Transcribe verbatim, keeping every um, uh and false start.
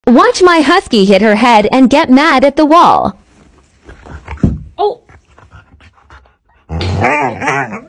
Watch my husky hit her head and get mad at the wall. Oh!